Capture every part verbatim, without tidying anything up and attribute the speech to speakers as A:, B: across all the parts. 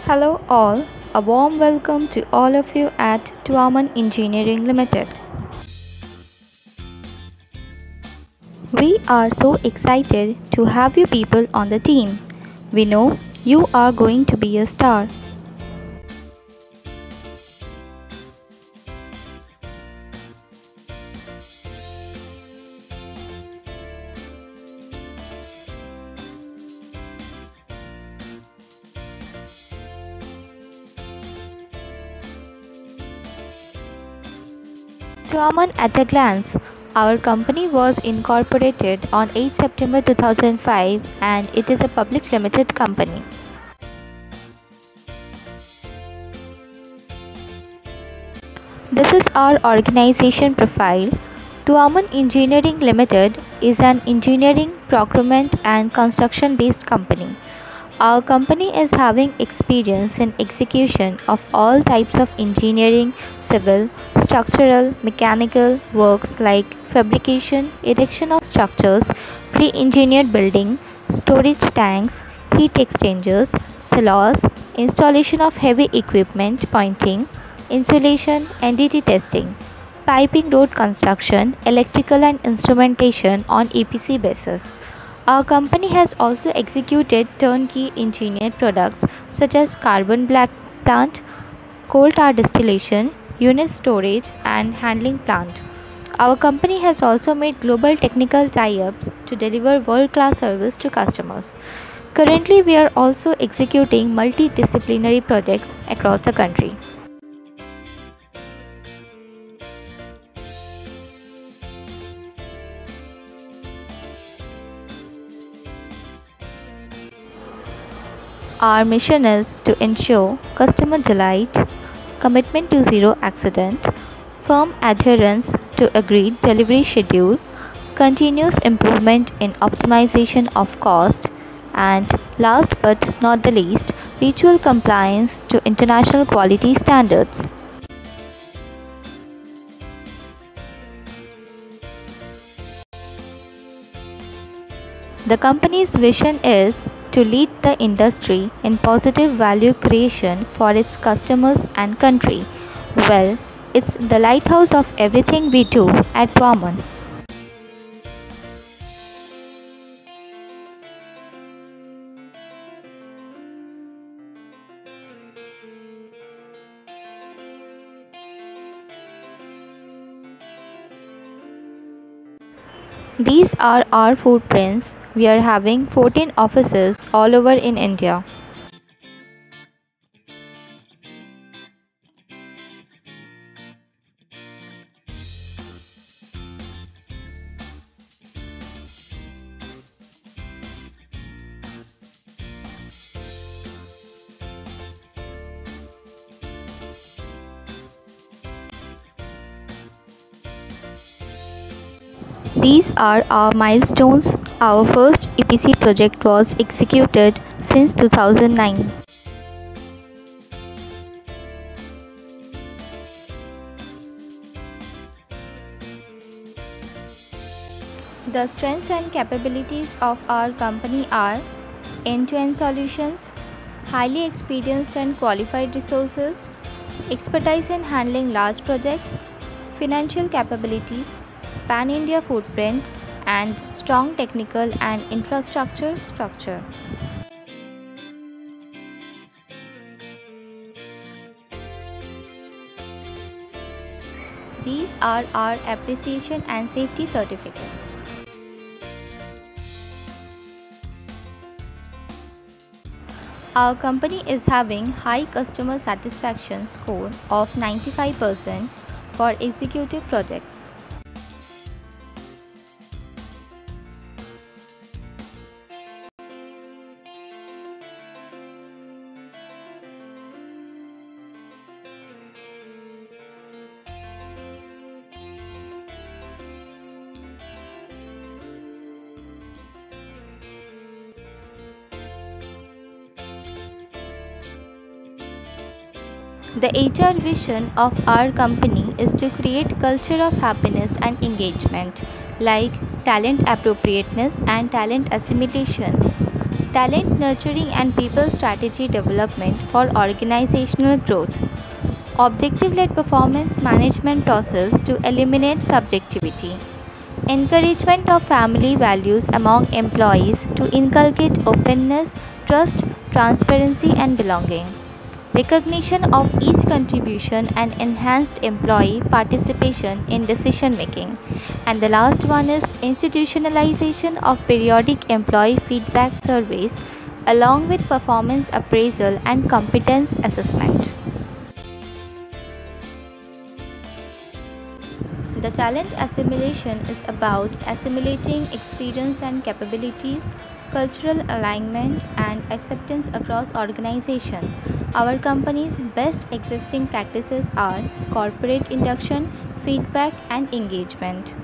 A: Hello all, a warm welcome to all of you at Tuaman Engineering Limited. We are so excited to have you people on the team. We know you are going to be a star. Tuaman at a glance. Our company was incorporated on eighth September two thousand five and it is a public limited company. This is our organization profile. Tuaman Engineering Limited is an engineering, procurement and construction based company. Our company is having experience in execution of all types of engineering, civil, structural, mechanical works like fabrication, erection of structures, pre-engineered building, storage tanks, heat exchangers, silos, installation of heavy equipment, pointing, insulation, N D T testing, piping road construction, electrical and instrumentation on E P C basis. Our company has also executed turnkey engineered products such as carbon black plant, coal tar distillation, unit storage and handling plant. Our company has also made global technical tie-ups to deliver world-class service to customers. Currently, we are also executing multidisciplinary projects across the country. Our mission is to ensure customer delight, commitment to zero accident, firm adherence to agreed delivery schedule, continuous improvement in optimization of cost, and last but not the least, ritual compliance to international quality standards. The company's vision is to lead the industry in positive value creation for its customers and country. Well, it's the lighthouse of everything we do at Tuaman. These are our footprints. We are having fourteen offices all over in India. These are our milestones. Our first E P C project was executed since two thousand nine. The strengths and capabilities of our company are end-to-end solutions, highly experienced and qualified resources, expertise in handling large projects, financial capabilities, pan-India footprint, and strong technical and infrastructure structure. These are our appreciation and safety certificates. Our company is having high customer satisfaction score of ninety-five percent for executive projects. The H R vision of our company is to create culture of happiness and engagement like talent appropriateness and talent assimilation, Talent nurturing and people strategy development for organizational growth. Objective-led performance management process to eliminate subjectivity. Encouragement of family values among employees to inculcate openness, trust, transparency and belonging. Recognition of each contribution and enhanced employee participation in decision making. And the last one is institutionalization of periodic employee feedback surveys along with performance appraisal and competence assessment. The talent assimilation is about assimilating experience and capabilities, cultural alignment, and acceptance across organization. Our company's best existing practices are corporate induction, feedback, and engagement.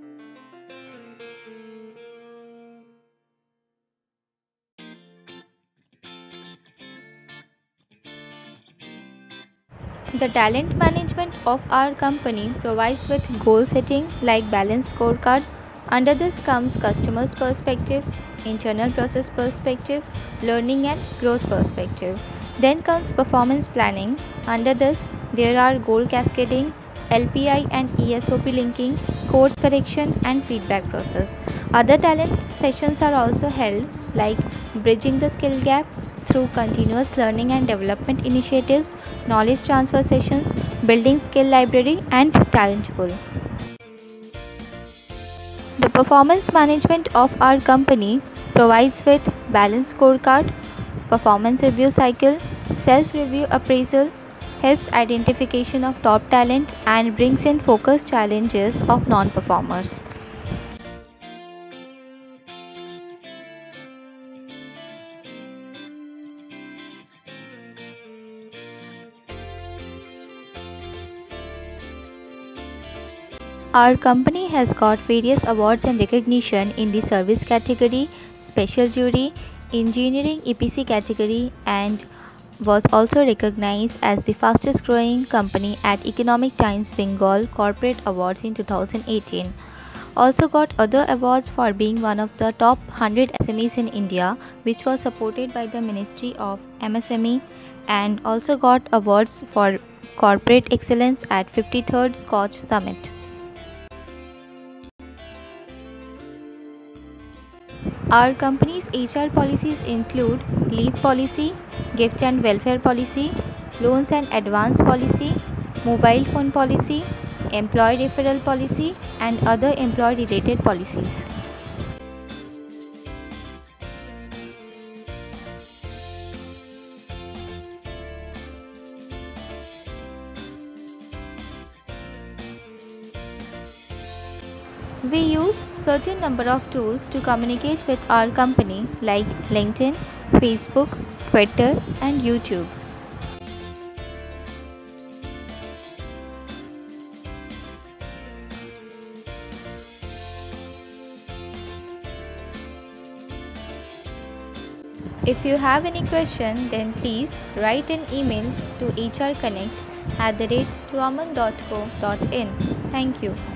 A: The talent management of our company provides with goal setting like balanced scorecard. Under this comes customer's perspective, internal process perspective, learning and growth perspective. Then comes performance planning. Under this there are goal cascading, L P I and E S O P linking, course correction and feedback process. Other talent sessions are also held like bridging the skill gap through continuous learning and development initiatives, knowledge transfer sessions, building skill library and talent pool. The performance management of our company provides with balanced scorecard, performance review cycle, self-review appraisal, helps identification of top talent and brings in focus challenges of non-performers. Our company has got various awards and recognition in the service category, special jury, engineering E P C category, and was also recognized as the fastest growing company at Economic Times Bengal Corporate Awards in two thousand eighteen. Also got other awards for being one of the top one hundred S M Es in India, which was supported by the Ministry of M S M E, and also got awards for corporate excellence at fifty-third Scotch Summit. Our company's H R policies include leave policy, gift and welfare policy, loans and advance policy, mobile phone policy, employee referral policy, and other employee related policies. We use certain number of tools to communicate with our company like LinkedIn, Facebook, Twitter, and YouTube. If you have any question, then please write an email to hrconnect at the rate tuaman dot co dot in. Thank you.